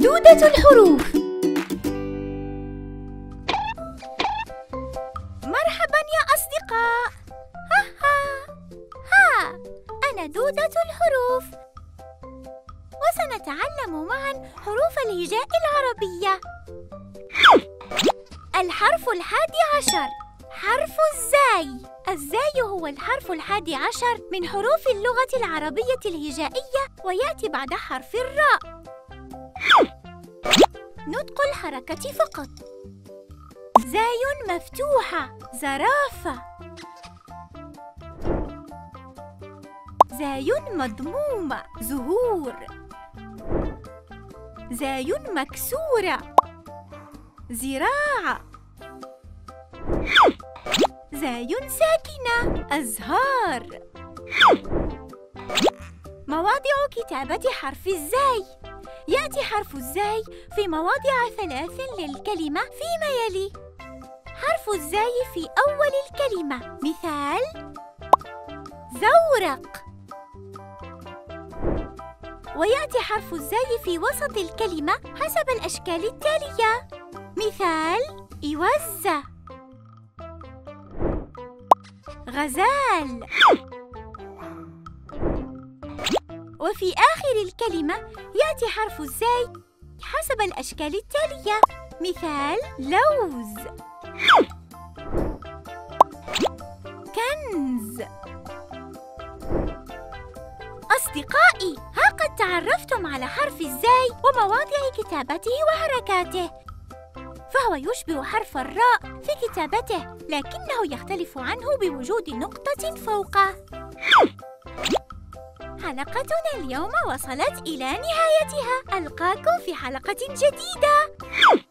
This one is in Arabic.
دودة الحروف. مرحبا يا أصدقاء. ها أنا دودة الحروف، وسنتعلم معا حروف الهجاء العربية. الحرف 11 حرف الزاي. الزاي هو الحرف 11 من حروف اللغة العربية الهجائية، ويأتي بعد حرف الراء. نطق الحركة فقط. زاي مفتوحة زرافة. زاي مضمومة زهور. زاي مكسورة زراعة. زاي ساكنة أزهار. مواضع كتابة حرف الزاي. يأتي حرف الزاي في مواضع 3 للكلمة فيما يلي: حرف الزاي في أول الكلمة، مثال زورق. ويأتي حرف الزاي في وسط الكلمة حسب الأشكال التالية، مثال إوزة، غزال. وفي آخر الكلمة يأتي حرف الزاي حسب الأشكال التالية، مثال لوز، كنز. أصدقائي، ها قد تعرفتم على حرف الزاي ومواضع كتابته وحركاته، فهو يشبه حرف الراء في كتابته، لكنه يختلف عنه بوجود نقطة فوقه. حلقتنا اليوم وصلت إلى نهايتها. ألقاكم في حلقة جديدة.